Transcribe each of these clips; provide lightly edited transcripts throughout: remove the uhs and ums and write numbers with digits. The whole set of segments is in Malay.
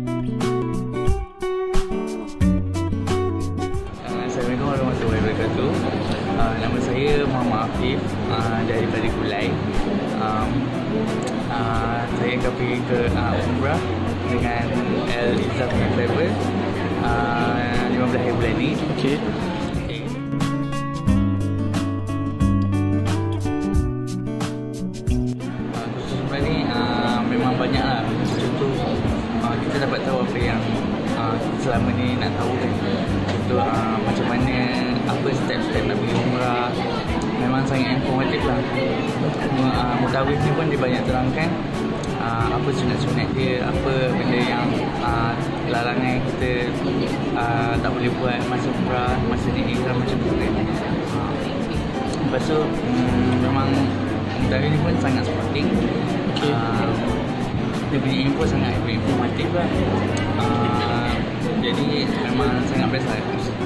Assalamualaikum warahmatullahi wabarakatuh. Nama saya Muhammad Afif daripada Kulai. Saya akan pergi ke Umrah dengan Al-Izzah Travel 15 hari bulan ni. Okey. Khusus Umrah ni memang banyak lah. Contoh kita dapat tahu apa yang selama ni nak tahu kan. Contoh macam mana, apa step-step nak pergi Umrah. Memang sangat informatif lah. Mutawif ni pun dia banyak terangkan apa sunat-sunat dia, apa benda yang larangan kita tak boleh buat masa Umrah, masa ni ihram macam tu kan. Lepas tu memang mutawif ni pun sangat supporting. Okey. Dia punya info sangat informatif lah. Jadi memang sangat best lah.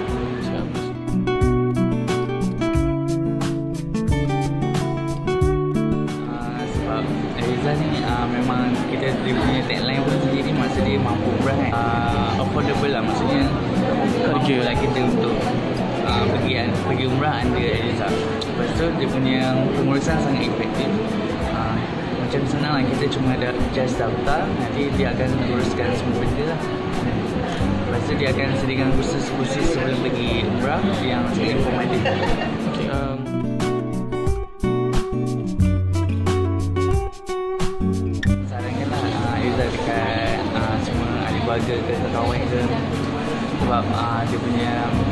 Sebab Al-Izzah ni memang dia punya tagline pun sendiri masa dia mampu Umrah kan. Affordable lah, maksudnya mampu lah kita untuk pergi Umrah under Al-Izzah. Lepas tu dia punya pengurusan sangat efektif. Macam senang lah, kita cuma ada just daftar, nanti dia akan uruskan semua benda lah. Lepas tu dia akan sediakan kursus-kursus sebelum pergi Umrah yang sangat informatif. Okey. Sarankan lah Al-Izzah dekat semua ahli keluarga ke kawan ke. Sebab dia punya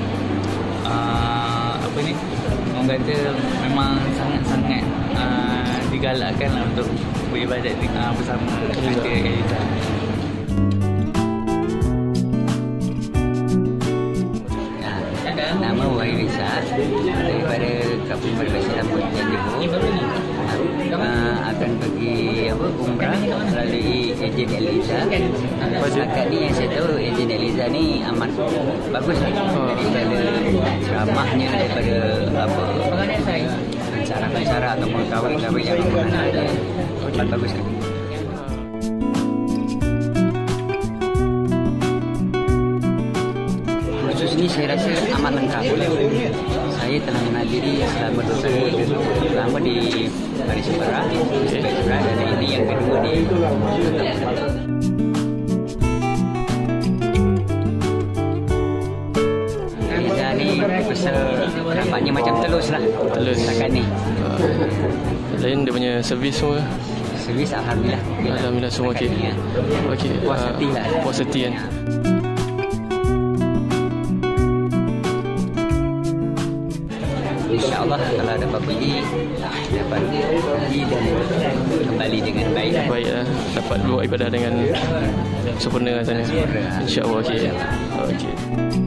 apa ni, orang kata memang sangat-sangat digalakkan lah untuk beribadat bersama Al-Izzah. Nama Wahid Rizal daripada Kampung Berbahasa Lampung Timur, akan pergi Umrah melalui ejen Al-Izzah. Setakat ni yang saya tahu, ejen Al-Izzah ni amat bagus daripada ramahnya, daripada pensyarah atau kawin yang ada, bagus lagi. Kursus ni saya rasa amat lengkap. Saya telah menghadiri selama 2 kali. Pertama di Paris Umrah, dan ini yang kedua di Al-Izzah ni besar, nampaknya macam telus lah. Setakat ni. Lain dia punya servis semua. Servis alhamdulillah. Alhamdulillah semua okey. Okey. Puas hati lah. Puas hati kan. InsyaAllah kalau dapat pergi dan kembali dengan baik. Baiklah, dapat buat ibadah dengan sempurna sana. InsyaAllah okey. Okey.